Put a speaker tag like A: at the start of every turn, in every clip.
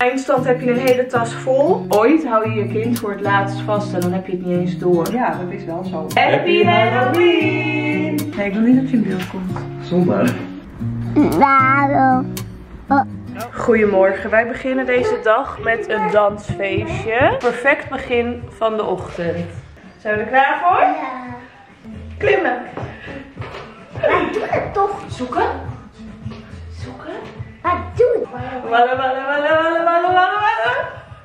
A: Eindstand heb je een hele tas vol. Ooit hou je je kind voor het laatst vast en dan heb je het niet eens door.
B: Ja, dat is wel zo.
A: Happy Halloween! Nee, ik wil niet dat je in beeld komt.
C: Zondag.
A: Goedemorgen, wij beginnen deze dag met een dansfeestje. Perfect begin van de ochtend. Zijn we er klaar voor?
D: Ja.
A: Klimmen.
D: Wat doe je toch?
A: Zoeken. Zoeken.
D: Wat doe je?
A: Wallen, wallen, wallen, wallen, wallen, wallen.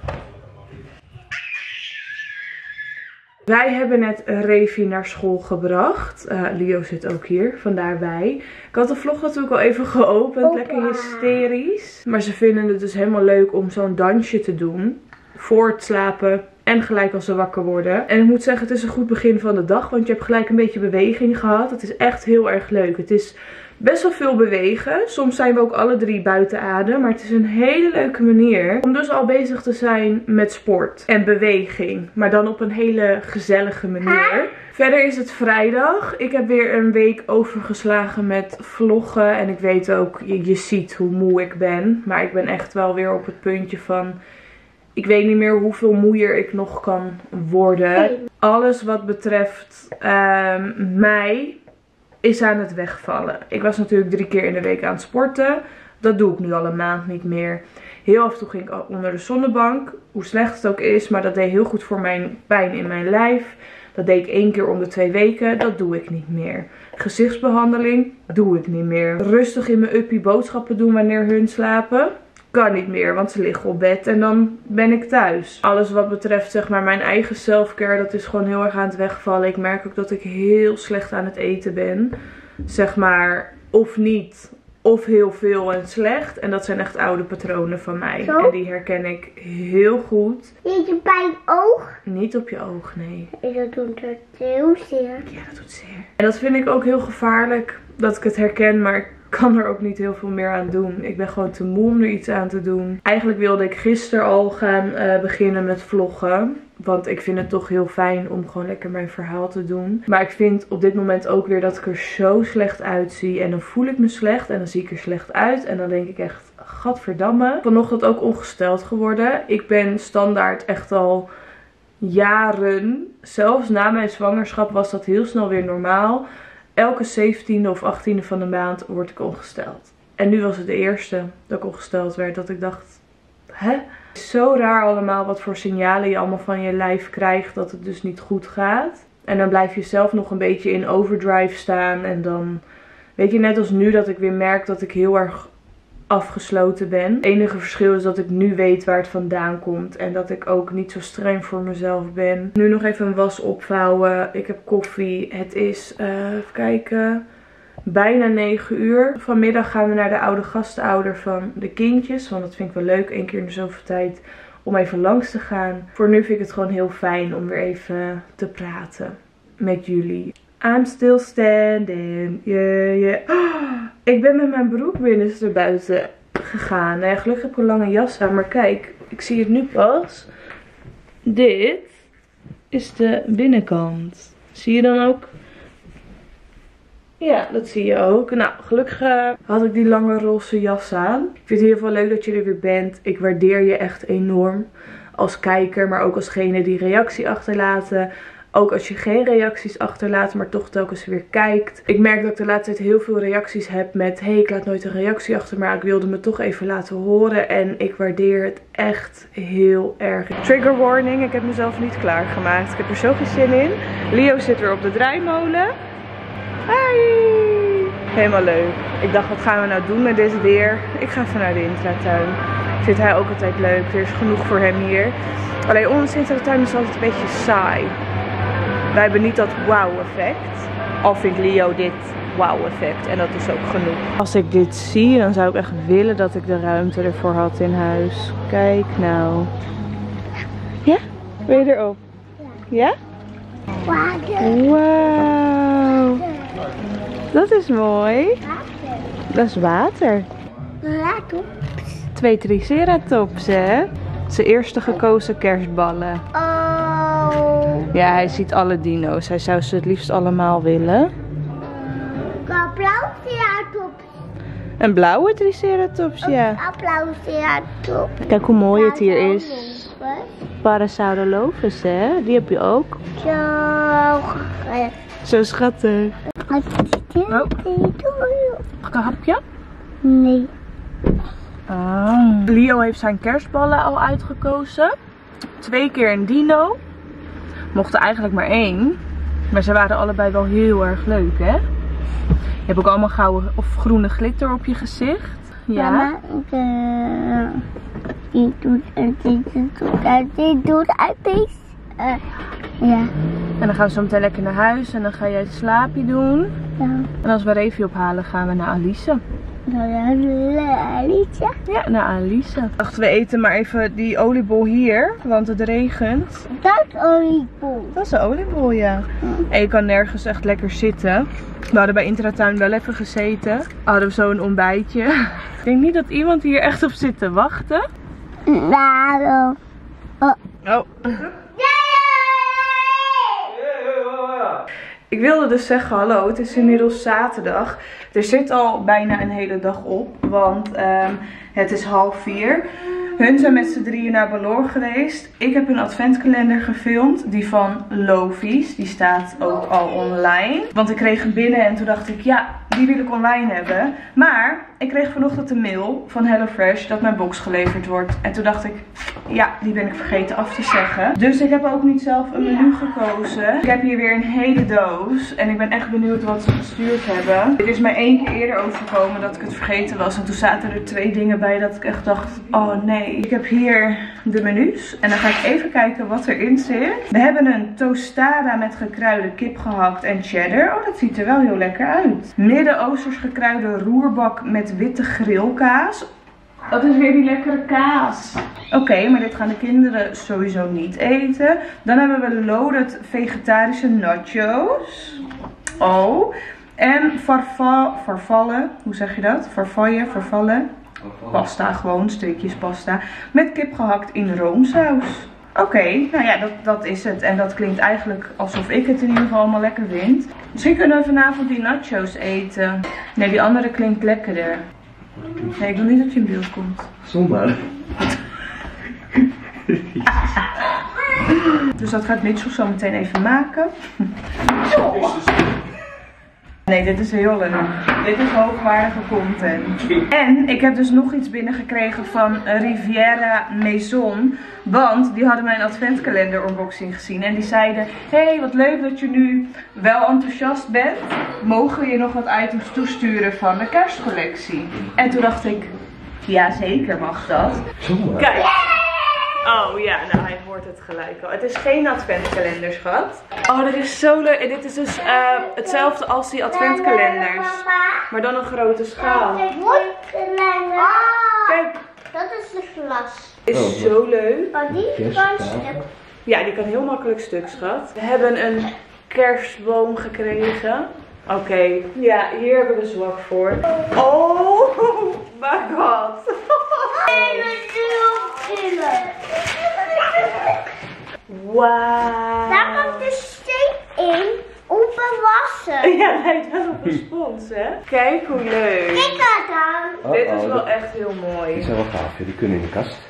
A: Wij hebben net Revi naar school gebracht. Leo zit ook hier, vandaar wij. Ik had de vlog natuurlijk al even geopend, lekker hysterisch. Maar ze vinden het dus helemaal leuk om zo'n dansje te doen. Voor het slapen en gelijk als ze wakker worden. En ik moet zeggen, het is een goed begin van de dag, want je hebt gelijk een beetje beweging gehad. Het is echt heel erg leuk. Het is best wel veel bewegen. Soms zijn we ook alle drie buiten adem. Maar het is een hele leuke manier om dus al bezig te zijn met sport en beweging. Maar dan op een hele gezellige manier. Verder is het vrijdag. Ik heb weer een week overgeslagen met vloggen. En ik weet ook, je ziet hoe moe ik ben. Maar ik ben echt wel weer op het puntje van... Ik weet niet meer hoeveel moeier ik nog kan worden. Alles wat betreft mij... is aan het wegvallen. Ik was natuurlijk 3 keer in de week aan het sporten. Dat doe ik nu al een maand niet meer. Heel af en toe ging ik onder de zonnebank. Hoe slecht het ook is. Maar dat deed heel goed voor mijn pijn in mijn lijf. Dat deed ik 1 keer om de 2 weken. Dat doe ik niet meer. Gezichtsbehandeling doe ik niet meer. Rustig in mijn uppie boodschappen doen wanneer hun slapen. Kan niet meer, want ze liggen op bed en dan ben ik thuis. Alles wat betreft zeg maar mijn eigen selfcare, dat is gewoon heel erg aan het wegvallen. Ik merk ook dat ik heel slecht aan het eten ben. Zeg maar, of niet, of heel veel en slecht. En dat zijn echt oude patronen van mij.
D: Zo?
A: En die herken ik heel goed.
D: Niet bij je oog?
A: Niet op je oog, nee.
D: Dat doet het heel zeer.
A: Ja, dat doet zeer. En dat vind ik ook heel gevaarlijk, dat ik het herken, maar... Ik kan er ook niet heel veel meer aan doen. Ik ben gewoon te moe om er iets aan te doen. Eigenlijk wilde ik gisteren al gaan beginnen met vloggen. Want ik vind het toch heel fijn om gewoon lekker mijn verhaal te doen. Maar ik vind op dit moment ook weer dat ik er zo slecht uitzie. En dan voel ik me slecht en dan zie ik er slecht uit. En dan denk ik echt, gadverdamme. Vanochtend ook ongesteld geworden. Ik ben standaard echt al jaren. Zelfs na mijn zwangerschap was dat heel snel weer normaal. Elke 17e of 18e van de maand word ik ongesteld. En nu was het de eerste dat ik ongesteld werd. Dat ik dacht, hè? Het is zo raar allemaal wat voor signalen je allemaal van je lijf krijgt. Dat het dus niet goed gaat. En dan blijf je zelf nog een beetje in overdrive staan. En dan, weet je, net als nu dat ik weer merk dat ik heel erg afgesloten ben. Het enige verschil is dat ik nu weet waar het vandaan komt. En dat ik ook niet zo streng voor mezelf ben. Nu nog even een was opvouwen. Ik heb koffie. Het is, even kijken, bijna 9 uur. Vanmiddag gaan we naar de oude gastouder van de kindjes. Want dat vind ik wel leuk. 1 keer in de zoveel tijd om even langs te gaan. Voor nu vind ik het gewoon heel fijn om weer even te praten met jullie. I'm still standing. Yeah. Oh, ik ben met mijn broek binnenste buiten gegaan. Nou ja, gelukkig heb ik een lange jas aan. Maar kijk, ik zie het nu pas. Dit is de binnenkant. Zie je dan ook? Ja, dat zie je ook. Nou, gelukkig had ik die lange roze jas aan. Ik vind het heel veel leuk dat je er weer bent. Ik waardeer je echt enorm. Als kijker, maar ook alsgene die reactie achterlaten. Ook als je geen reacties achterlaat, maar toch telkens weer kijkt. Ik merk dat ik de laatste tijd heel veel reacties heb met... Hey, ik laat nooit een reactie achter, maar ik wilde me toch even laten horen. En ik waardeer het echt heel erg. Trigger warning, ik heb mezelf niet klaargemaakt. Ik heb er zo geen zin in. Leo zit weer op de draaimolen. Hi! Helemaal leuk. Ik dacht, wat gaan we nou doen met dit weer? Ik ga even naar de intratuin. Vindt hij ook altijd leuk. Er is genoeg voor hem hier. Alleen onze intratuin is altijd een beetje saai. Wij hebben niet dat wow effect. Al vindt Leo dit wow effect. En dat is ook genoeg. Als ik dit zie, dan zou ik echt willen dat ik de ruimte ervoor had in huis. Kijk nou. Ja? Wil je erop? Ja? Wauw. Dat is mooi. Dat is water. 2 triceratops, hè? Zijn eerste gekozen kerstballen. Ja, hij ziet alle dino's. Hij zou ze het liefst allemaal willen. Een blauwe triceratops, ja.
D: Applauserator.
A: Kijk hoe mooi het hier is. Parasaurolophus, hè? Die heb je ook. Zo schattig.
D: Mag
A: ik een hapje?
D: Nee.
A: Leo heeft zijn kerstballen al uitgekozen. 2 keer een dino. Mochten eigenlijk maar 1. Maar ze waren allebei wel heel erg leuk, hè? Je hebt ook allemaal gouden of groene glitter op je gezicht. Ja.
D: Mama, die doet uit deze. Ja.
A: En dan gaan we zo meteen lekker naar huis en dan ga jij het slaapje doen.
D: Ja.
A: En als we Revi ophalen gaan we naar Alice.
D: Alice?
A: Ja, naar Alice. Dachten we eten maar even die oliebol hier, want het regent.
D: Dat is oliebol.
A: Dat is een oliebol, ja. En je kan nergens echt lekker zitten. We hadden bij Intratuin wel even gezeten. Hadden we zo een ontbijtje. Ik denk niet dat iemand hier echt op zit te wachten.
D: Waarom?
A: Oh. Ik wilde dus zeggen, hallo, het is inmiddels zaterdag. Er zit al bijna een hele dag op, want het is 3:30. Hun zijn met z'n drieën naar Balor geweest. Ik heb een adventkalender gefilmd, die van Lovies. Die staat ook al online. Want ik kreeg hem binnen en toen dacht ik, ja, die wil ik online hebben. Maar ik kreeg vanochtend een mail van HelloFresh dat mijn box geleverd wordt. En toen dacht ik, ja, die ben ik vergeten af te zeggen. Dus ik heb ook niet zelf een menu gekozen. Ik heb hier weer een hele doos. En ik ben echt benieuwd wat ze gestuurd hebben. Dit is mij 1 keer eerder overgekomen dat ik het vergeten was. En toen zaten er 2 dingen bij dat ik echt dacht, oh nee. Ik heb hier de menus. En dan ga ik even kijken wat erin zit. We hebben een tostada met gekruide kip gehakt en cheddar. Oh, dat ziet er wel heel lekker uit. Midden-Oosters gekruide roerbak met witte grillkaas. Dat is weer die lekkere kaas. Oké, maar dit gaan de kinderen sowieso niet eten. Dan hebben we loaded vegetarische nachos. Oh. En farfalle. Hoe zeg je dat? Farfalle. Pasta, gewoon streekjes pasta. Met kip gehakt in roomsaus. Oké, nou ja, dat is het. En dat klinkt eigenlijk alsof ik het in ieder geval allemaal lekker vind. Misschien kunnen we vanavond die nachos eten. Nee, die andere klinkt lekkerder. Nee, ik wil niet dat je in beeld komt.
B: Zomaar.
A: Dus dat gaat Mitchell zo meteen even maken. Nee, dit is heel leuk. Dit is hoogwaardige content. En ik heb dus nog iets binnengekregen van Riviera Maison. Want die hadden mijn adventkalender unboxing gezien. En die zeiden, hey, wat leuk dat je nu wel enthousiast bent. Mogen we je nog wat items toesturen van de kerstcollectie? En toen dacht ik, ja zeker mag dat.
B: Zomaar.
A: Kijk. Oh ja, nou hij hoort het gelijk al. Het is geen adventkalender, schat. Oh, dat is zo leuk. En dit is dus hetzelfde als die adventkalenders. Maar dan een grote schaal. Kijk.
D: Dat is de glas.
A: Is zo leuk.
D: Maar die kan stuk.
A: Ja, die kan heel makkelijk stuk, schat. We hebben een kerstboom gekregen. Oké. Ja, hier hebben we zwak voor. Oh my god. Wauw.
D: Daar komt de steen in, onbewassen.
A: Ja, lijkt wel op een spons, hè? Kijk hoe leuk.
D: Kijk dat dan.
A: Dit is wel echt heel mooi.
B: Die zijn wel gaaf, die kunnen in de kast.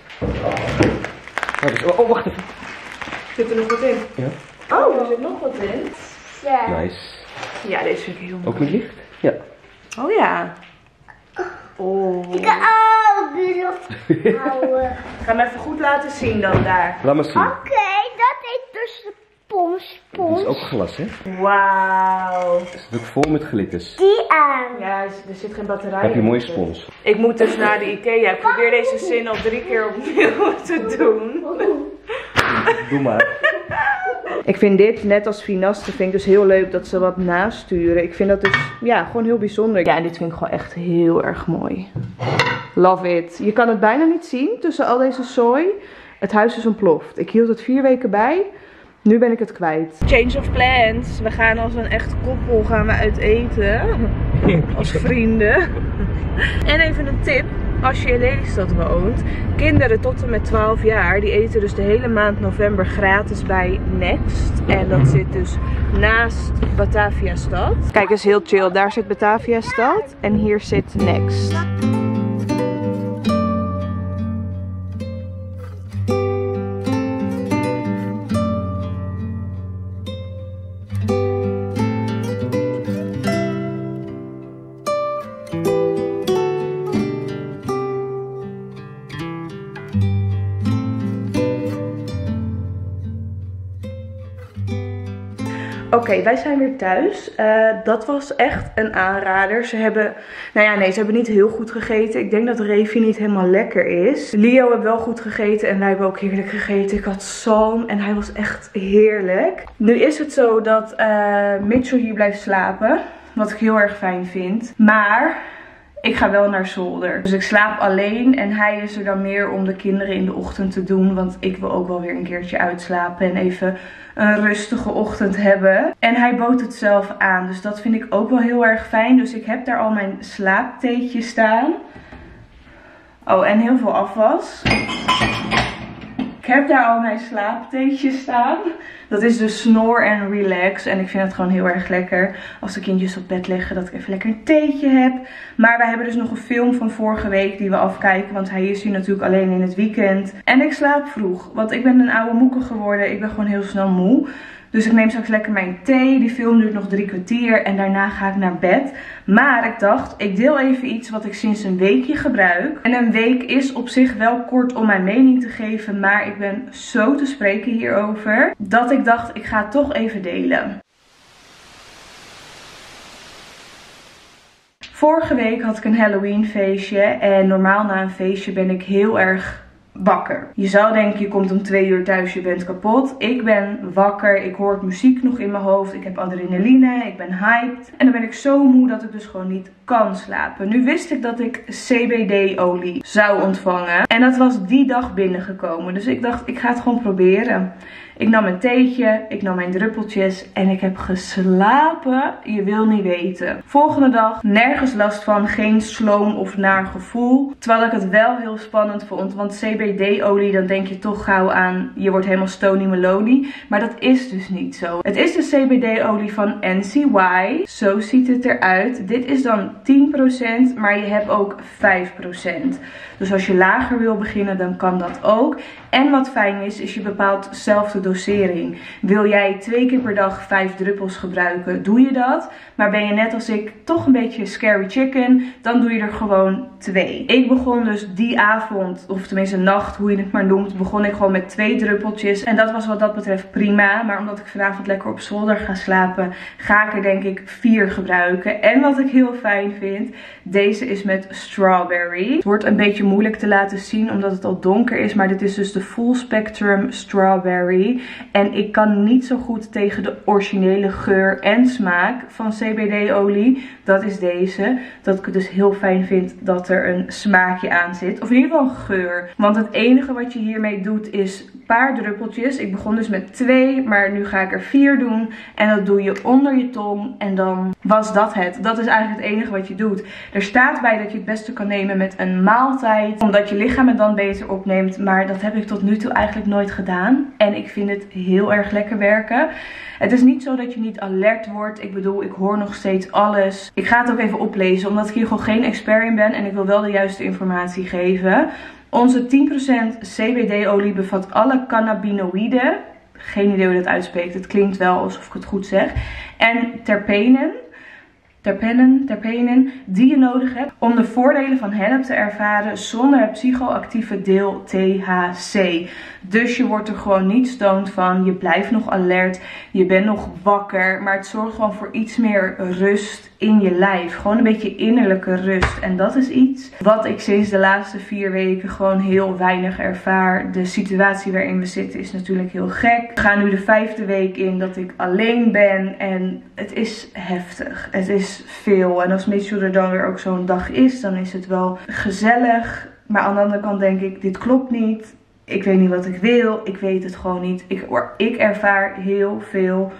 B: Oh, wacht even.
A: Zit er nog wat in?
B: Ja.
A: Oh, er zit nog wat in.
D: Ja.
B: Nice.
A: Ja, deze vind ik heel mooi.
B: Ook met licht? Ja.
A: Oh ja. Oh.
D: Ik kan ook die lucht houden.
A: Ik ga hem even goed laten zien dan daar.
B: Laat maar zien.
D: Oké, dat is dus de
B: Dit is ook
D: spons.
B: glas, hè?
A: Wauw.
B: Het zit ook vol met glitters.
D: Die aan.
A: Ja, er zit geen batterij
B: Heb je een mooie
A: in.
B: spons?
A: Ik moet dus naar de Ikea. Ik probeer deze zin al 3 keer opnieuw te doen.
B: Doe maar.
A: Ik vind dit, net als Finaste, vind ik dus heel leuk dat ze wat nasturen. Ik vind dat dus, ja, gewoon heel bijzonder. Ja, en dit vind ik gewoon echt heel erg mooi. Love it. Je kan het bijna niet zien tussen al deze zooi. Het huis is ontploft. Ik hield het 4 weken bij. Nu ben ik het kwijt. Change of plans. We gaan als een echt koppel gaan we uit eten. Als vrienden. En even een tip. Als je in Lelystad woont, kinderen tot en met 12 jaar, die eten dus de hele maand november gratis bij Next. En dat zit dus naast Bataviastad. Kijk, is heel chill. Daar zit Bataviastad en hier zit Next. Oké, wij zijn weer thuis. Dat was echt een aanrader. Ze hebben, ze hebben niet heel goed gegeten. Ik denk dat Revi niet helemaal lekker is. Leo heeft wel goed gegeten en wij hebben ook heerlijk gegeten. Ik had zalm en hij was echt heerlijk. Nu is het zo dat Mitchell hier blijft slapen. Wat ik heel erg fijn vind. Maar ik ga wel naar zolder. Dus ik slaap alleen en hij is er dan meer om de kinderen in de ochtend te doen. Want ik wil ook wel weer een keertje uitslapen en even een rustige ochtend hebben. En hij bood het zelf aan. Dus dat vind ik ook wel heel erg fijn. Dus ik heb daar al mijn slaaptheetje staan. Oh, en heel veel afwas. Ik heb daar al mijn slaaptheetjes staan. Dat is dus Snore en Relax. En ik vind het gewoon heel erg lekker als de kindjes op bed liggen dat ik even lekker een theetje heb. Maar wij hebben dus nog een film van vorige week die we afkijken. Want hij is hier natuurlijk alleen in het weekend. En ik slaap vroeg. Want ik ben een oude moeke geworden. Ik ben gewoon heel snel moe. Dus ik neem straks lekker mijn thee. Die film duurt nog 3 kwartier. En daarna ga ik naar bed. Maar ik dacht, ik deel even iets wat ik sinds een weekje gebruik. En een week is op zich wel kort om mijn mening te geven. Maar ik ben zo te spreken hierover. Dat ik dacht, ik ga het toch even delen. Vorige week had ik een Halloween feestje. En normaal na een feestje ben ik heel erg wakker. Je zou denken, je komt om 2 uur thuis, je bent kapot. Ik ben wakker, ik hoor muziek nog in mijn hoofd, ik heb adrenaline, ik ben hyped. En dan ben ik zo moe dat ik dus gewoon niet kan slapen. Nu wist ik dat ik CBD-olie zou ontvangen. En dat was die dag binnengekomen. Dus ik dacht, ik ga het gewoon proberen. Ik nam een theetje, ik nam mijn druppeltjes en ik heb geslapen. Je wil niet weten. Volgende dag nergens last van, geen sloom of naar gevoel. Terwijl ik het wel heel spannend vond. Want CBD-olie, dan denk je toch gauw aan, je wordt helemaal Stony Melody. Maar dat is dus niet zo. Het is de CBD-olie van NCY. Zo ziet het eruit. Dit is dan 10%, maar je hebt ook 5%. Dus als je lager wil beginnen, dan kan dat ook. En wat fijn is je bepaalt zelf de dosering. Wil jij 2 keer per dag 5 druppels gebruiken, doe je dat. Maar ben je net als ik toch een beetje scary chicken, dan doe je er gewoon 2. Ik begon dus die avond, of tenminste nacht, hoe je het maar noemt, begon ik gewoon met 2 druppeltjes. En dat was wat dat betreft prima. Maar omdat ik vanavond lekker op zolder ga slapen, ga ik er denk ik 4 gebruiken. En wat ik heel fijn vind, deze is met strawberry. Het wordt een beetje moeilijk te laten zien omdat het al donker is, maar dit is dus de Full Spectrum Strawberry. En ik kan niet zo goed tegen de originele geur en smaak van CBD-olie. Dat is deze. Dat ik het dus heel fijn vind dat er een smaakje aan zit. Of in ieder geval een geur. Want het enige wat je hiermee doet is een paar druppeltjes. Ik begon dus met 2, maar nu ga ik er 4 doen. En dat doe je onder je tong. En dan was dat het. Dat is eigenlijk het enige wat je doet. Er staat bij dat je het beste kan nemen met een maaltijd. Omdat je lichaam het dan beter opneemt. Maar dat heb ik tot nu toe eigenlijk nooit gedaan. En ik vind het heel erg lekker werken. Het is niet zo dat je niet alert wordt. Ik bedoel, ik hoor nog steeds alles. Ik ga het ook even oplezen, omdat ik hier gewoon geen expert in ben. En ik wil wel de juiste informatie geven. Onze 10% CBD-olie bevat alle cannabinoïden. Geen idee hoe dat uitspreekt. Het klinkt wel alsof ik het goed zeg. En terpenen die je nodig hebt om de voordelen van hennep te ervaren zonder het psychoactieve deel THC. Dus je wordt er gewoon niet stoned van, je blijft nog alert, je bent nog wakker, maar het zorgt gewoon voor iets meer rust in je lijf. Gewoon een beetje innerlijke rust. En dat is iets wat ik sinds de laatste 4 weken gewoon heel weinig ervaar. De situatie waarin we zitten is natuurlijk heel gek. We gaan nu de 5e week in dat ik alleen ben en het is heftig. Het is veel. En als Mitchell er dan weer ook zo'n dag is, dan is het wel gezellig. Maar aan de andere kant denk ik, dit klopt niet. Ik weet niet wat ik wil. Ik weet het gewoon niet. Ik ervaar heel veel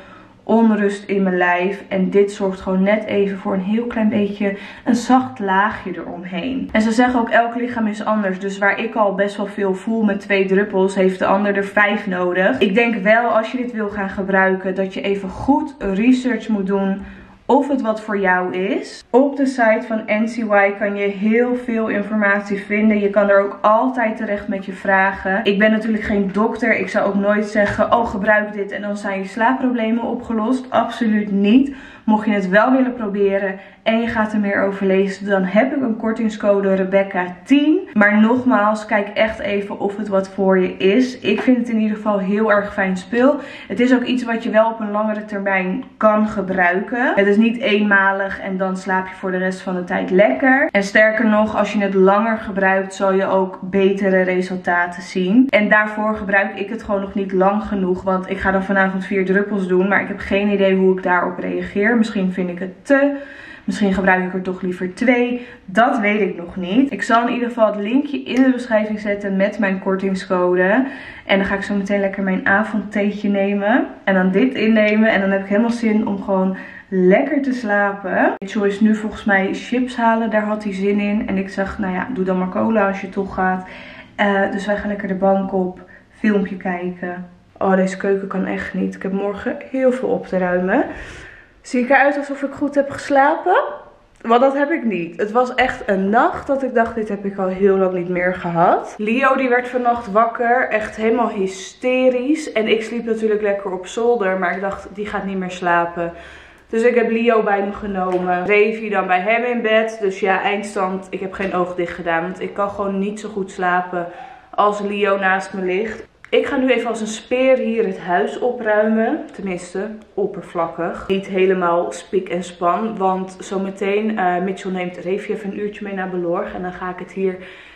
A: onrust in mijn lijf. En dit zorgt gewoon net even voor een heel klein beetje een zacht laagje eromheen. En ze zeggen ook elk lichaam is anders. Dus waar ik al best wel veel voel met 2 druppels, heeft de ander er 5 nodig. Ik denk wel als je dit wil gaan gebruiken dat je even goed research moet doen of het wat voor jou is. Op de site van NCY kan je heel veel informatie vinden. Je kan er ook altijd terecht met je vragen. Ik ben natuurlijk geen dokter. Ik zou ook nooit zeggen, oh gebruik dit en dan zijn je slaapproblemen opgelost. Absoluut niet. Mocht je het wel willen proberen en je gaat er meer over lezen, dan heb ik een kortingscode Rebecca10. Maar nogmaals, kijk echt even of het wat voor je is. Ik vind het in ieder geval heel erg fijn spul. Het is ook iets wat je wel op een langere termijn kan gebruiken. Het is niet eenmalig en dan slaap je voor de rest van de tijd lekker. En sterker nog, als je het langer gebruikt, zal je ook betere resultaten zien. En daarvoor gebruik ik het gewoon nog niet lang genoeg. Want ik ga dan vanavond 4 druppels doen, maar ik heb geen idee hoe ik daarop reageer. Misschien vind ik het te. Misschien gebruik ik er toch liever 2. Dat weet ik nog niet. Ik zal in ieder geval het linkje in de beschrijving zetten met mijn kortingscode. En dan ga ik zo meteen lekker mijn avondtheetje nemen. En dan dit innemen. En dan heb ik helemaal zin om gewoon lekker te slapen. Mitchell is nu volgens mij chips halen. Daar had hij zin in. En ik zeg, nou ja, doe dan maar cola als je toch gaat. Dus wij gaan lekker de bank op. Filmpje kijken. Oh, deze keuken kan echt niet. Ik heb morgen heel veel op te ruimen. Zie ik eruit alsof ik goed heb geslapen? Want dat heb ik niet. Het was echt een nacht dat ik dacht, dit heb ik al heel lang niet meer gehad. Leo die werd vannacht wakker. Echt helemaal hysterisch. En ik sliep natuurlijk lekker op zolder. Maar ik dacht, die gaat niet meer slapen. Dus ik heb Leo bij me genomen. Revi dan bij hem in bed. Dus ja, eindstand. Ik heb geen oog dicht gedaan. Want ik kan gewoon niet zo goed slapen als Leo naast me ligt. Ik ga nu even als een speer hier het huis opruimen. Tenminste, oppervlakkig. Niet helemaal spik en span. Want zometeen, Mitchell neemt Revi even een uurtje mee naar Belorg. En dan ga ik het hier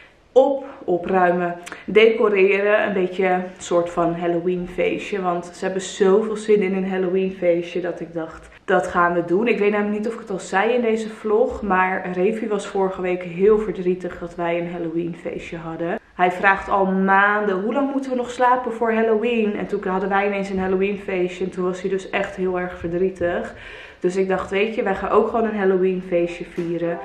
A: opruimen. Decoreren. Een beetje een soort van Halloween feestje. Want ze hebben zoveel zin in een Halloween feestje dat ik dacht, dat gaan we doen. Ik weet namelijk niet of ik het al zei in deze vlog. Maar Revi was vorige week heel verdrietig dat wij een Halloween feestje hadden. Hij vraagt al maanden, hoe lang moeten we nog slapen voor Halloween? En toen hadden wij ineens een Halloween feestje. En toen was hij dus echt heel erg verdrietig. Dus ik dacht, weet je, wij gaan ook gewoon een Halloween feestje vieren.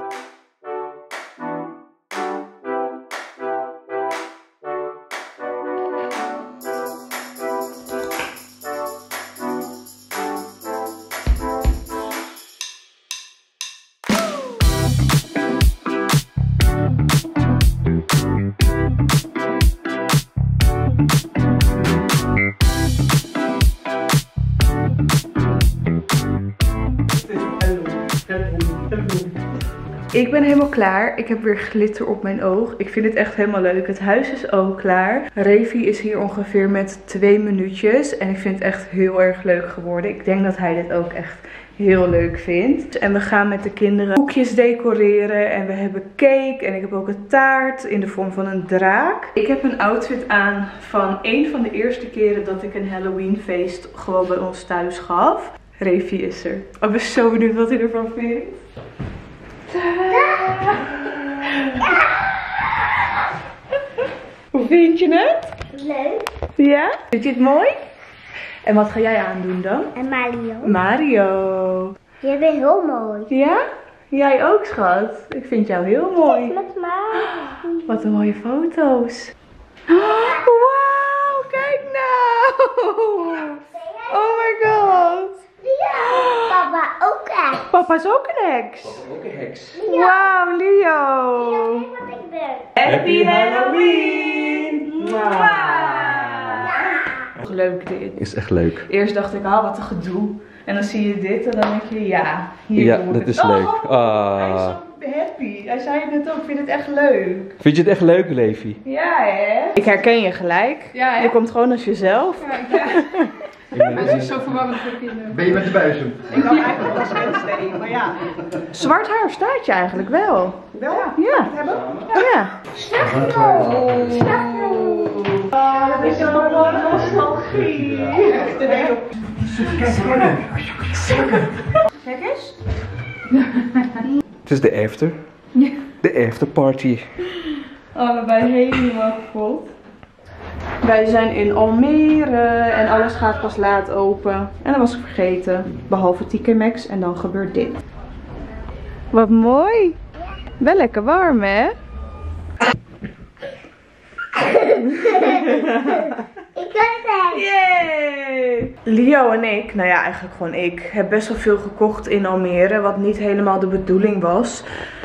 A: Ik ben helemaal klaar. Ik heb weer glitter op mijn oog. Ik vind het echt helemaal leuk. Het huis is ook klaar. Revi is hier ongeveer met 2 minuutjes. En ik vind het echt heel erg leuk geworden. Ik denk dat hij dit ook echt heel leuk vindt. En we gaan met de kinderen hoekjes decoreren. En we hebben cake. En ik heb ook een taart in de vorm van een draak. Ik heb een outfit aan van een van de eerste keren dat ik een Halloween feest gewoon bij ons thuis gaf. Revi is er. Ik ben zo benieuwd wat hij ervan vindt. Hoe vind je het?
D: Leuk.
A: Ja? Vind je het mooi? En wat ga jij aandoen dan?
D: En Mario.
A: Mario.
D: Je bent heel mooi.
A: Ja? Jij ook, schat. Ik vind jou heel mooi.
D: Met Mario.
A: Wat een mooie foto's. Wauw, kijk nou. Oh my god.
D: Ja, papa ook echt.
A: Papa is ook een heks.
B: Ook een heks.
A: Wauw, Leo.
D: Ja, weet wat ik ben.
A: Happy Halloween. Leuk dit.
B: Is echt leuk.
A: Eerst dacht ik, wat een gedoe. En dan zie je dit en dan denk je, ja, hier
B: Ja,
A: moet
B: dat
A: het.
B: is leuk.
A: Hij is zo happy. Hij zei het net ook, ik vind het echt leuk.
B: Vind je het echt leuk, Levi?
A: Ja, hè? Ik herken je gelijk.
C: Ja, hè?
A: Je komt gewoon als jezelf.
C: Het is zo verwarrend voor kinderen.
E: Ben je met de buizen?
A: Ik had eigenlijk als Wednesday, maar ja. Zwart haar staat je eigenlijk wel. Wel? Ja. Ja. Dat is allemaal nostalgie. Kijk eens.
B: Het is de after. De after party.
A: Allebei helemaal kapot. Wij zijn in Almere en alles gaat pas laat open. En dat was ik vergeten. Behalve TK Maxx en dan gebeurt dit. Wat mooi. Wel lekker warm, hè?
D: Ik kan het.
A: Yay! Leo en ik, nou ja, eigenlijk gewoon ik, heb best wel veel gekocht in Almere. Wat niet helemaal de bedoeling was.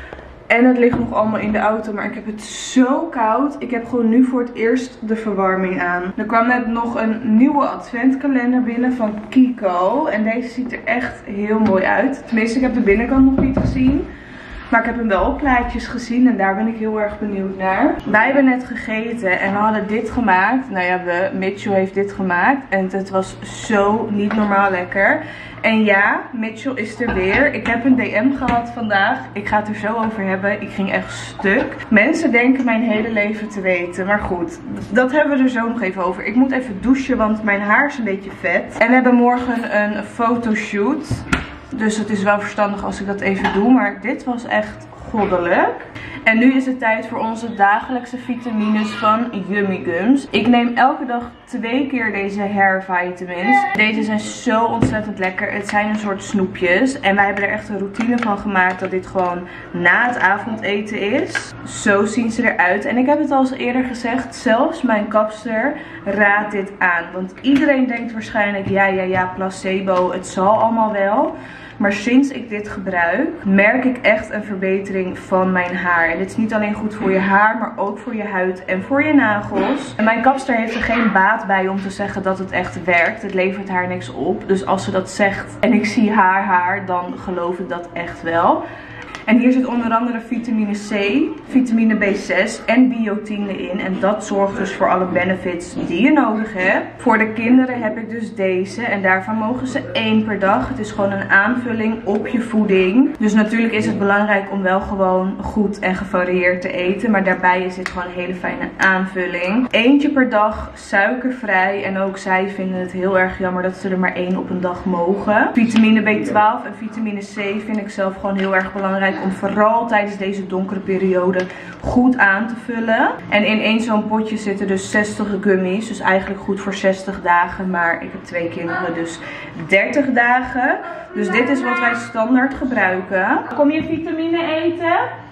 A: En het ligt nog allemaal in de auto, maar ik heb het zo koud. Ik heb gewoon nu voor het eerst de verwarming aan. Er kwam net nog een nieuwe adventkalender binnen van Kiko. En deze ziet er echt heel mooi uit. Tenminste, ik heb de binnenkant nog niet gezien. Maar ik heb hem wel op plaatjes gezien en daar ben ik heel erg benieuwd naar. Wij hebben net gegeten en we hadden dit gemaakt. Nou ja, Mitchell heeft dit gemaakt. En het was zo niet normaal lekker. En ja, Mitchell is er weer. Ik heb een DM gehad vandaag. Ik ga het er zo over hebben. Ik ging echt stuk. Mensen denken mijn hele leven te weten. Maar goed, dat hebben we er zo nog even over. Ik moet even douchen, want mijn haar is een beetje vet. En we hebben morgen een fotoshoot. Dus het is wel verstandig als ik dat even doe. Maar dit was echt goddelijk. En nu is het tijd voor onze dagelijkse vitamines van Yummy Gums. Ik neem elke dag 2 keer deze hair vitamins. Deze zijn zo ontzettend lekker. Het zijn een soort snoepjes. En wij hebben er echt een routine van gemaakt dat dit gewoon na het avondeten is. Zo zien ze eruit. En ik heb het al eens eerder gezegd. Zelfs mijn kapster raadt dit aan. Want iedereen denkt waarschijnlijk ja, placebo. Het zal allemaal wel. Maar sinds ik dit gebruik, merk ik echt een verbetering van mijn haar. En dit is niet alleen goed voor je haar, maar ook voor je huid en voor je nagels. En mijn kapster heeft er geen baat bij om te zeggen dat het echt werkt. Het levert haar niks op. Dus als ze dat zegt en ik zie haar, dan geloof ik dat echt wel. En hier zit onder andere vitamine C, vitamine B6 en biotine in. En dat zorgt dus voor alle benefits die je nodig hebt. Voor de kinderen heb ik dus deze. En daarvan mogen ze 1 per dag. Het is gewoon een aanvulling op je voeding. Dus natuurlijk is het belangrijk om wel gewoon goed en gevarieerd te eten. Maar daarbij is dit gewoon een hele fijne aanvulling. 1 per dag, suikervrij. En ook zij vinden het heel erg jammer dat ze er maar 1 op een dag mogen. Vitamine B12 en vitamine C vind ik zelf gewoon heel erg belangrijk. Om vooral tijdens deze donkere periode goed aan te vullen. En in 1 zo'n potje zitten dus 60 gummies. Dus eigenlijk goed voor 60 dagen. Maar ik heb 2 kinderen, dus 30 dagen. Dus dit is wat wij standaard gebruiken. Kom je vitamine eten?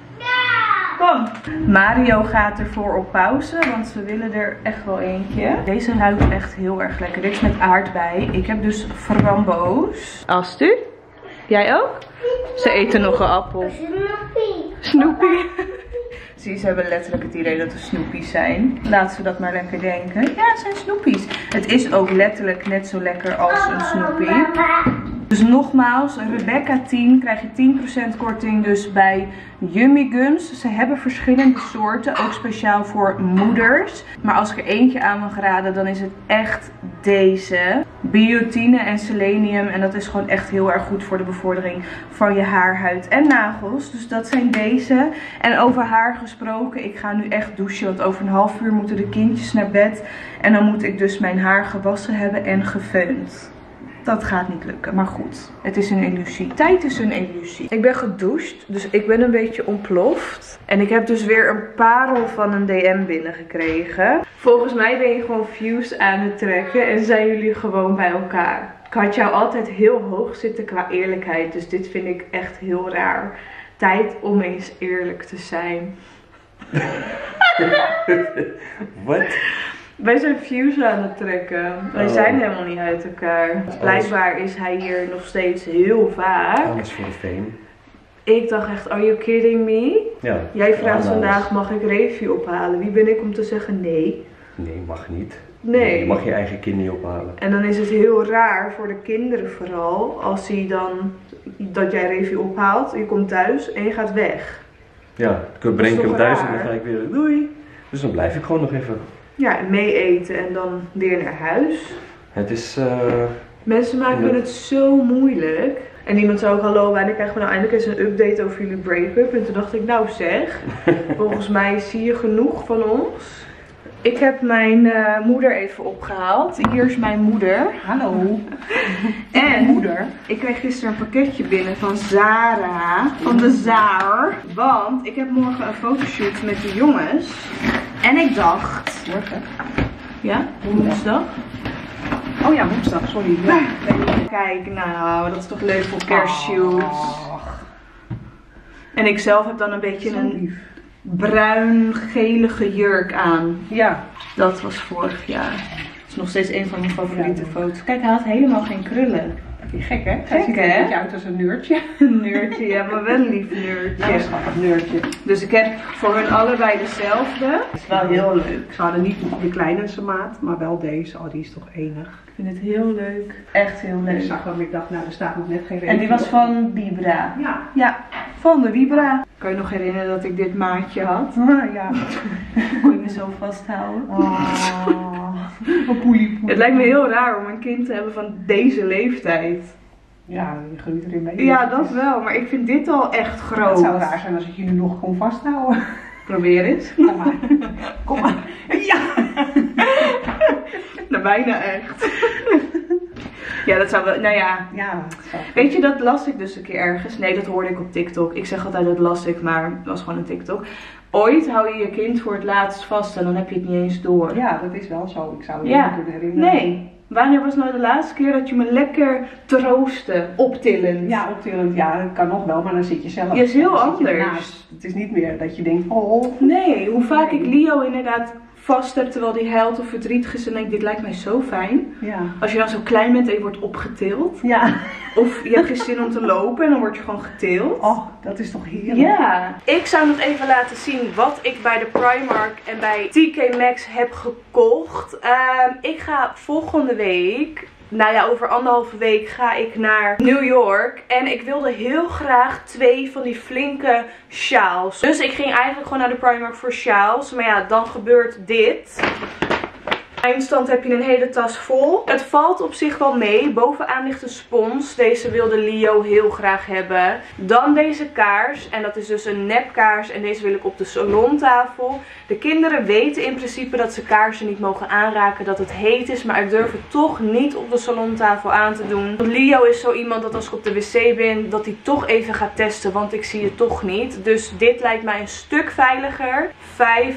A: Ja! Kom! Mario gaat ervoor op pauze, want ze willen er echt wel eentje. Deze ruikt echt heel erg lekker. Dit is met aardbei. Ik heb dus framboos. Astu? Jij ook? Ze eten nog een appel. Snoepie. Zie, ze hebben letterlijk het idee dat er snoepies zijn. Laten ze dat maar lekker denken. Ja, het zijn snoepies. Het is ook letterlijk net zo lekker als een snoepie. Dus nogmaals, Rebecca 10 krijg je 10% korting dus bij Yummy Gums. Ze hebben verschillende soorten, ook speciaal voor moeders. Maar als ik er eentje aan mag raden, dan is het echt deze. Biotine en selenium. En dat is gewoon echt heel erg goed voor de bevordering van je haar, huid en nagels. Dus dat zijn deze. En over haar gesproken, ik ga nu echt douchen. Want over een half uur moeten de kindjes naar bed. En dan moet ik dus mijn haar gewassen hebben en gefeund. Dat gaat niet lukken, maar goed. Het is een illusie. Tijd is een illusie. Ik ben gedoucht, dus ik ben een beetje ontploft. En ik heb dus weer een parel van een DM binnengekregen. Volgens mij ben je gewoon views aan het trekken en zijn jullie gewoon bij elkaar. Ik had jou altijd heel hoog zitten qua eerlijkheid, dus dit vind ik echt heel raar. Tijd om eens eerlijk te zijn.
B: Wat?
A: Wij zijn views aan het trekken. Wij zijn helemaal niet uit elkaar. Blijkbaar is hij hier nog steeds heel vaak.
B: Alles voor de fame.
A: Ik dacht echt, are you kidding me?
B: Ja.
A: Jij vraagt vandaag, mag ik Revi ophalen? Wie ben ik om te zeggen nee?
B: Nee, mag niet.
A: Nee.
B: Je mag je eigen kind niet ophalen.
A: En dan is het heel raar voor de kinderen vooral. Als hij dan, dat jij Revi ophaalt, je komt thuis en je gaat weg.
B: Ja, ik breng hem thuis en
A: raar.
B: dan ga ik weer doei. Dus dan blijf ik gewoon nog even.
A: Ja, mee eten en dan weer naar huis.
B: Het is...
A: Mensen maken het zo moeilijk. En iemand zei ook, hallo, wanneer krijgen we nou eindelijk eens een update over jullie break-up? En toen dacht ik, nou zeg, volgens mij zie je genoeg van ons. Ik heb mijn moeder even opgehaald. Hier is mijn moeder. Hallo. En moeder. Ik kreeg gisteren een pakketje binnen van Zara. Van de Zaar. Want ik heb morgen een fotoshoot met de jongens. En ik dacht... Ja, woensdag.
C: Oh ja, woensdag, sorry. Ja.
A: Kijk, nou, dat is toch leuk voor kerstshoot. En ik zelf heb dan een beetje een bruin-gelige jurk aan.
C: Ja.
A: Dat was vorig jaar. Dat is nog steeds een van mijn favoriete foto's. Kijk, hij had helemaal geen krullen.
C: Gek hè?
A: Gek,
C: ziet er
A: hè?
C: een beetje uit als een neurtje.
A: Een neurtje, ja, maar wel een lief neurtje.
C: Ja, een schattig neurtje.
A: Dus ik heb voor hun allebei dezelfde. Dat is wel heel leuk.
C: Ze hadden niet de kleinste maat, maar wel deze. Oh, die is toch enig.
A: Ik vind het heel leuk. Echt heel
C: Ik
A: leuk.
C: zag hem, ik dacht, nou, er staat nog net geen reden.
A: En die was van Vibra.
C: Ja.
A: Ja, van de Vibra. Kan je nog herinneren dat ik dit maatje had?
C: Ja.
A: Kon je me zo vasthouden?
C: Poei.
A: Het lijkt me heel raar om een kind te hebben van deze leeftijd.
C: Ja, je groeit erin mee.
A: Ja, dat wel. Maar ik vind dit al echt groot.
C: Het zou raar zijn als ik je nu nog kon vasthouden.
A: Probeer eens.
C: Kom maar. Kom maar. Ja.
A: Nou, bijna echt. Ja, dat zou wel... Nou ja.
C: Ja.
A: Weet je, dat las ik dus een keer ergens. Nee, dat hoorde ik op TikTok. Ik zeg altijd dat las ik, maar het was gewoon een TikTok. Ooit hou je je kind voor het laatst vast en dan heb je het niet eens door.
C: Ja, dat is wel zo. Ik zou het
A: Ja.
C: niet kunnen herinneren.
A: Nee. Wanneer was nou de laatste keer dat je me lekker troostte, optillend?
C: Ja, optillend. Ja, dat kan nog wel, maar dan zit je zelf.
A: Ja, is heel
C: dan zit je
A: anders.
C: ernaast. Het is niet meer dat je denkt, oh.
A: Nee, hoe vaak ik Leo inderdaad vast heb terwijl hij huilt of verdrietig is en denk, dit lijkt mij zo fijn.
C: Ja.
A: Als je dan zo klein bent en je wordt opgetild.
C: Ja.
A: Of je hebt geen zin om te lopen en dan word je gewoon getild.
C: Oh, dat is toch heerlijk.
A: Ja. Ik zou nog even laten zien wat ik bij de Primark en bij TK Maxx heb gekocht. Ik ga volgende week... Nou ja, over 1,5 week ga ik naar New York. En ik wilde heel graag 2 van die flinke sjaals. Dus ik ging eigenlijk gewoon naar de Primark voor sjaals. Maar ja, dan gebeurt dit. Eindstand heb je een hele tas vol. Het valt op zich wel mee. Bovenaan ligt een spons. Deze wilde Leo heel graag hebben. Dan deze kaars. En dat is dus een nepkaars. En deze wil ik op de salontafel. De kinderen weten in principe dat ze kaarsen niet mogen aanraken. Dat het heet is. Maar ik durf het toch niet op de salontafel aan te doen. Leo is zo iemand dat als ik op de wc ben, dat hij toch even gaat testen. Want ik zie het toch niet. Dus dit lijkt mij een stuk veiliger. €5.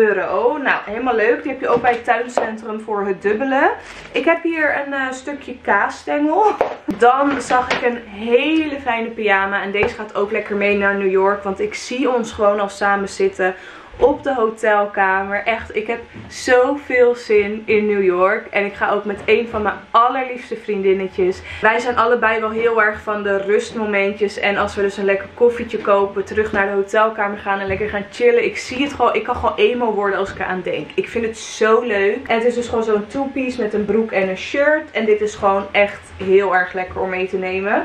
A: Nou, helemaal leuk. Die heb je ook bij het tuincentrum voor het dubbele. Ik heb hier een stukje kaasstengel. Dan zag ik een hele fijne pyjama. En deze gaat ook lekker mee naar New York. Want ik zie ons gewoon al samen zitten op de hotelkamer. Echt, ik heb zoveel zin in New York. En ik ga ook met een van mijn allerliefste vriendinnetjes. Wij zijn allebei wel heel erg van de rustmomentjes. En als we dus een lekker koffietje kopen, terug naar de hotelkamer gaan en lekker gaan chillen. Ik zie het gewoon, ik kan gewoon emo worden als ik eraan denk. Ik vind het zo leuk. En het is dus gewoon zo'n two-piece met een broek en een shirt. En dit is gewoon echt heel erg lekker om mee te nemen.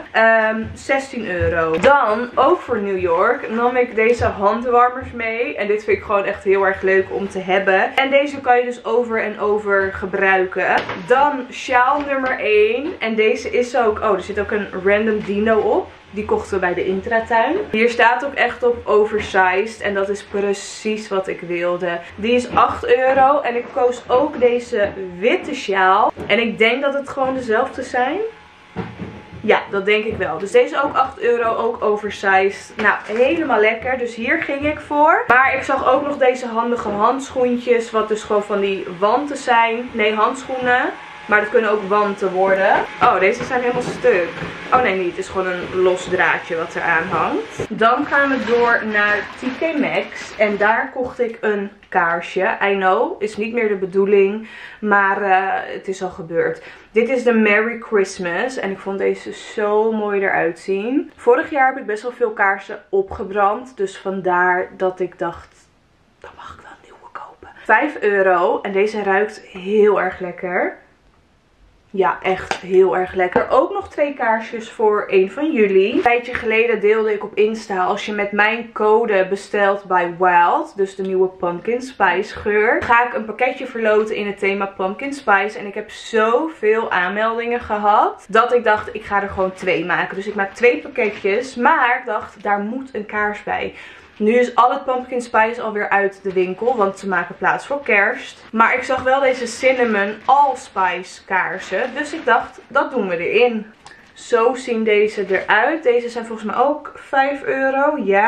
A: €16. Dan, ook voor New York, nam ik deze handwarmers mee. En dit vind ik gewoon echt heel erg leuk om te hebben. En deze kan je dus over en over gebruiken. Dan sjaal nummer 1. En deze is ook... Oh, er zit ook een random dino op. Die kochten we bij de Intratuin. Hier staat ook echt op oversized. En dat is precies wat ik wilde. Die is €8. En ik koos ook deze witte sjaal. En ik denk dat het gewoon dezelfde zijn. Ja, dat denk ik wel. Dus deze ook €8, ook oversized. Nou, helemaal lekker. Dus hier ging ik voor. Maar ik zag ook nog deze handige handschoentjes. Wat dus gewoon van die wanten zijn. Nee, handschoenen. Maar dat kunnen ook wanten worden. Oh, deze zijn helemaal stuk. Oh nee, niet. Het is gewoon een los draadje wat eraan hangt. Dan gaan we door naar TK Maxx. En daar kocht ik een kaarsje. I know, is niet meer de bedoeling. Maar het is al gebeurd. Dit is de Merry Christmas. En ik vond deze zo mooi eruit zien. Vorig jaar heb ik best wel veel kaarsen opgebrand. Dus vandaar dat ik dacht, dan mag ik wel een nieuwe kopen. €5. En deze ruikt heel erg lekker. Ja, echt heel erg lekker. Ook nog 2 kaarsjes voor een van jullie. Een tijdje geleden deelde ik op Insta, als je met mijn code bestelt bij Wild, dus de nieuwe Pumpkin Spice geur, ga ik een pakketje verloten in het thema Pumpkin Spice. En ik heb zoveel aanmeldingen gehad, dat ik dacht, ik ga er gewoon 2 maken. Dus ik maak 2 pakketjes, maar ik dacht, daar moet een kaars bij. Nu is al het Pumpkin Spice alweer uit de winkel, want ze maken plaats voor kerst. Maar ik zag wel deze Cinnamon Allspice kaarsen, dus ik dacht, dat doen we erin. Zo zien deze eruit. Deze zijn volgens mij ook €5, ja.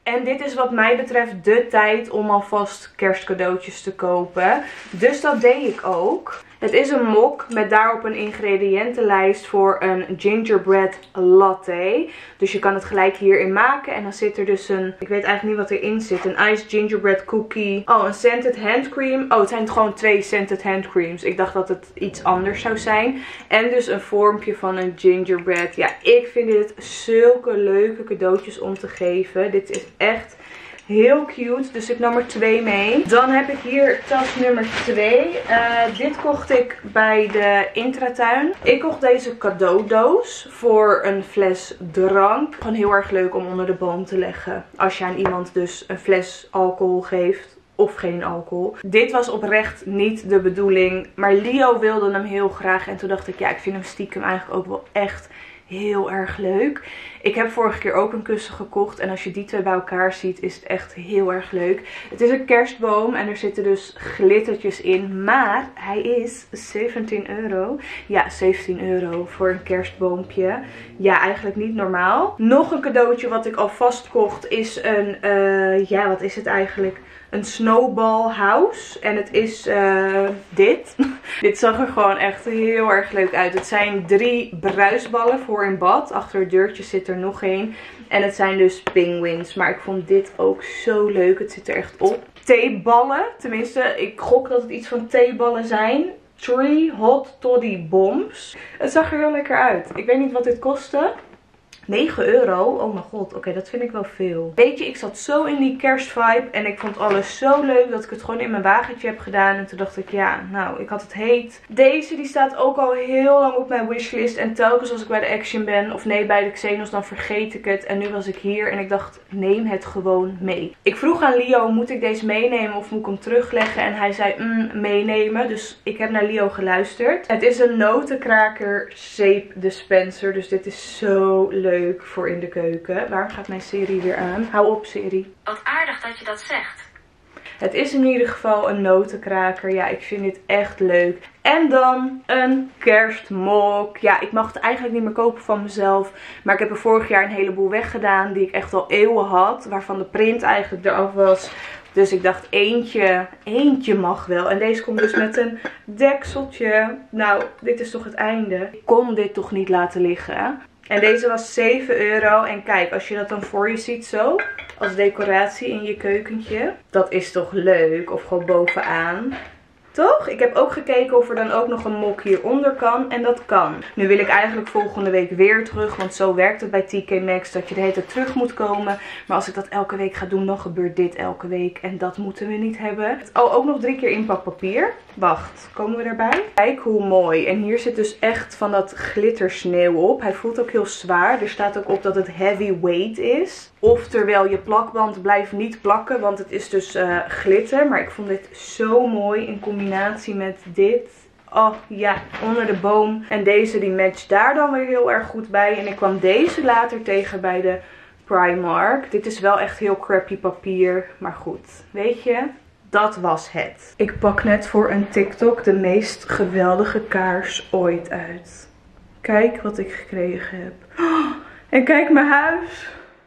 A: En dit is wat mij betreft de tijd om alvast kerstcadeautjes te kopen. Dus dat deed ik ook. Het is een mok met daarop een ingrediëntenlijst voor een gingerbread latte. Dus je kan het gelijk hierin maken. En dan zit er dus een, ik weet eigenlijk niet wat erin zit. Een iced gingerbread cookie. Oh, een scented handcream. Oh, het zijn gewoon 2 scented handcreams. Ik dacht dat het iets anders zou zijn. En dus een vormpje van een gingerbread. Ja, ik vind dit zulke leuke cadeautjes om te geven. Dit is echt heel cute, dus ik nam er 2 mee. Dan heb ik hier tas nummer 2. Dit kocht ik bij de Intratuin. Ik kocht deze cadeaudoos voor een fles drank. Gewoon heel erg leuk om onder de boom te leggen. Als je aan iemand dus een fles alcohol geeft. Of geen alcohol. Dit was oprecht niet de bedoeling. Maar Leo wilde hem heel graag. En toen dacht ik, ja, ik vind hem stiekem eigenlijk ook wel echt heel erg leuk. Ik heb vorige keer ook een kussen gekocht. En als je die 2 bij elkaar ziet, is het echt heel erg leuk. Het is een kerstboom. En er zitten dus glittertjes in. Maar hij is 17 euro. Ja, 17 euro voor een kerstboompje. Ja, eigenlijk niet normaal. Nog een cadeautje wat ik alvast kocht is een, ja, wat is het eigenlijk? Een snowball house. En het is dit. Dit zag er gewoon echt heel erg leuk uit. Het zijn 3 bruisballen voor in bad. Achter het deurtje zit er nog 1. En het zijn dus penguins. Maar ik vond dit ook zo leuk. Het zit er echt op. Theeballen. Tenminste, ik gok dat het iets van theeballen zijn. 3 hot toddy bombs. Het zag er heel lekker uit. Ik weet niet wat dit kostte. 9 euro? Oh mijn god, oké, dat vind ik wel veel. Weet je, ik zat zo in die kerstvibe en ik vond alles zo leuk dat ik het gewoon in mijn wagentje heb gedaan. En toen dacht ik, ja, nou, ik had het heet. Deze, die staat ook al heel lang op mijn wishlist. En telkens als ik bij de Action ben, of nee, bij de Xenos, dan vergeet ik het. En nu was ik hier en ik dacht, neem het gewoon mee. Ik vroeg aan Leo, moet ik deze meenemen of moet ik hem terugleggen? En hij zei, meenemen. Dus ik heb naar Leo geluisterd. Het is een notenkraker zeepdispenser. Dus dit is zo leuk voor in de keuken. Waarom gaat mijn serie weer aan? Hou op, serie.
E: Wat aardig dat je dat zegt.
A: Het is in ieder geval een notenkraker. Ja, ik vind dit echt leuk. En dan een kerstmok. Ja, ik mag het eigenlijk niet meer kopen van mezelf. Maar ik heb er vorig jaar een heleboel weggedaan die ik echt al eeuwen had. Waarvan de print eigenlijk eraf was. Dus ik dacht, eentje mag wel. En deze komt dus met een dekseltje. Nou, dit is toch het einde. Ik kon dit toch niet laten liggen. En deze was 7 euro. En kijk, als je dat dan voor je ziet zo, als decoratie in je keukentje. Dat is toch leuk? Of gewoon bovenaan. Toch? Ik heb ook gekeken of er dan ook nog een mok hieronder kan. En dat kan. Nu wil ik eigenlijk volgende week weer terug. Want zo werkt het bij TK Maxx. Dat je de hele tijd terug moet komen. Maar als ik dat elke week ga doen, dan gebeurt dit elke week. En dat moeten we niet hebben. Oh, ook nog 3 keer inpakpapier. Wacht, komen we erbij? Kijk hoe mooi. En hier zit dus echt van dat glittersneeuw op. Hij voelt ook heel zwaar. Er staat ook op dat het heavyweight is. Oftewel, je plakband blijft niet plakken. Want het is dus glitter. Maar ik vond dit zo mooi in combinatie met dit. Oh ja, onder de boom. En deze die matcht daar dan weer heel erg goed bij. En ik kwam deze later tegen bij de Primark. Dit is wel echt heel crappy papier. Maar goed, weet je, dat was het. Ik pak net voor een TikTok de meest geweldige kaars ooit uit. Kijk wat ik gekregen heb. Oh, en kijk mijn huis.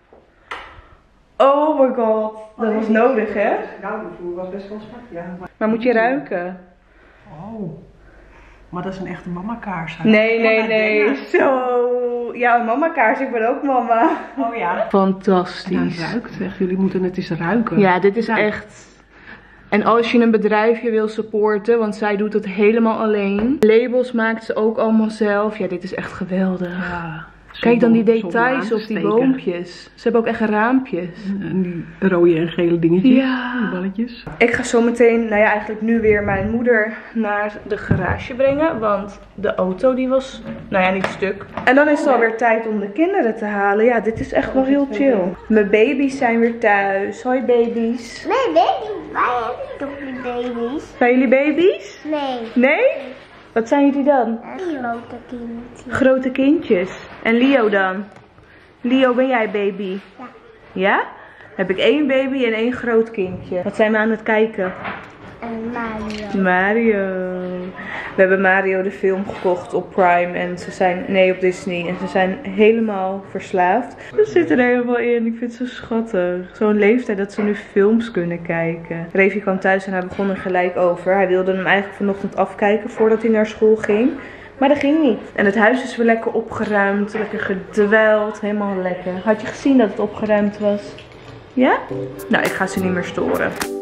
A: Oh my god, dat was nodig, hè?
C: Nou, de vloer was best wel zwart, ja.
A: Maar moet je ruiken?
C: Oh, maar dat is een echte mama-kaars.
A: Nee. Zo. Ja, een mama-kaars. Ik ben ook mama.
C: Oh ja.
A: Fantastisch.
C: Nou, ruikt echt. Jullie moeten het eens ruiken.
A: Ja, dit is echt. En als je een bedrijfje wil supporten, want zij doet het helemaal alleen. Labels maakt ze ook allemaal zelf. Ja, dit is echt geweldig. Ja. Kijk dan die details op die boompjes. Ze hebben ook echt raampjes.
C: En die rode en gele dingetjes.
A: Ja.
C: Die balletjes.
A: Ik ga zo meteen, nou ja, eigenlijk nu weer mijn moeder naar de garage brengen. Want de auto die was, nou ja, niet stuk. En dan is het alweer tijd om de kinderen te halen. Ja, dit is echt wel heel chill. Mijn baby's zijn weer thuis. Hoi baby's.
D: Nee, baby, wij hebben toch niet baby's?
A: Zijn jullie baby's?
D: Nee.
A: Nee? Wat zijn jullie dan?
D: Grote kindjes.
A: Grote kindjes. En Leo dan? Leo, ben jij baby?
D: Ja.
A: Ja? Heb ik 1 baby en 1 groot kindje. Wat zijn we aan het kijken?
D: Mario.
A: Mario. We hebben Mario de film gekocht op Prime en op Disney. En ze zijn helemaal verslaafd. Ze zitten er helemaal in. Ik vind het zo schattig. Zo'n leeftijd dat ze nu films kunnen kijken. Revi kwam thuis en hij begon er gelijk over. Hij wilde hem eigenlijk vanochtend afkijken voordat hij naar school ging. Maar dat ging niet. En het huis is weer lekker opgeruimd. Lekker gedweld. Helemaal lekker. Had je gezien dat het opgeruimd was? Ja? Nou, ik ga ze niet meer storen.